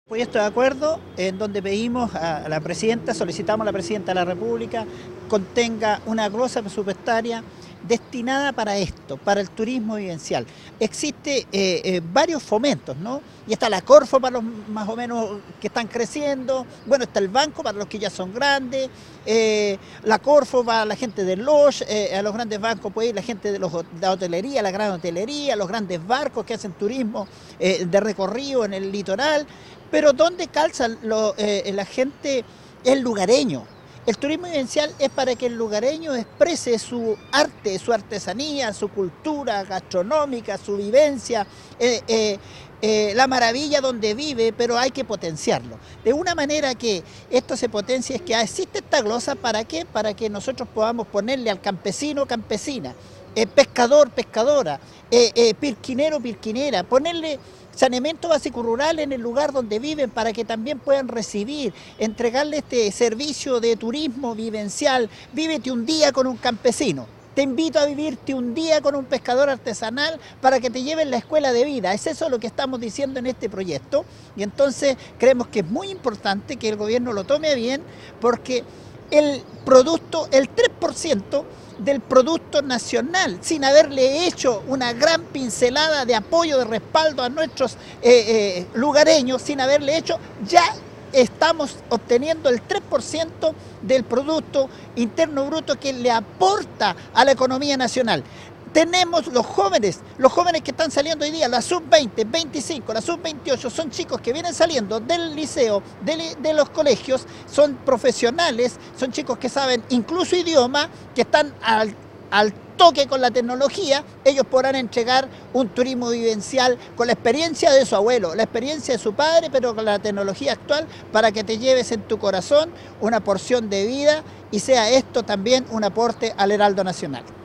Proyecto de acuerdo en donde pedimos a la presidenta, solicitamos a la presidenta de la República contenga una glosa presupuestaria destinada para esto, para el turismo vivencial. Existe varios fomentos, ¿no? Y está la Corfo para los más o menos que están creciendo, bueno, está el banco para los que ya son grandes, la Corfo para la gente del lodge, a los grandes bancos puede ir la gente de la hotelería, la gran hotelería, los grandes barcos que hacen turismo de recorrido en el litoral. Pero ¿dónde calza la gente? El lugareño. El turismo vivencial es para que el lugareño exprese su arte, su artesanía, su cultura gastronómica, su vivencia, la maravilla donde vive, pero hay que potenciarlo. De una manera que esto se potencie es que existe esta glosa, ¿para qué? Para que nosotros podamos ponerle al campesino, campesina, pescador, pescadora, pirquinero, pirquinera, ponerle saneamiento básico rural en el lugar donde viven para que también puedan recibir, entregarle este servicio de turismo vivencial. Vívete un día con un campesino. Te invito a vivirte un día con un pescador artesanal para que te lleven la escuela de vida. Es eso lo que estamos diciendo en este proyecto. Y entonces creemos que es muy importante que el gobierno lo tome bien porque el producto, el 3% del producto nacional, sin haberle hecho una gran pincelada de apoyo, de respaldo a nuestros lugareños, sin haberle hecho, ya estamos obteniendo el 3% del Producto Interno Bruto que le aporta a la economía nacional. Tenemos los jóvenes que están saliendo hoy día, la sub-20, 25, la sub-28, son chicos que vienen saliendo del liceo, de los colegios, son profesionales, son chicos que saben incluso idioma, que están al toque con la tecnología. Ellos podrán entregar un turismo vivencial con la experiencia de su abuelo, la experiencia de su padre, pero con la tecnología actual para que te lleves en tu corazón una porción de vida y sea esto también un aporte al heraldo nacional.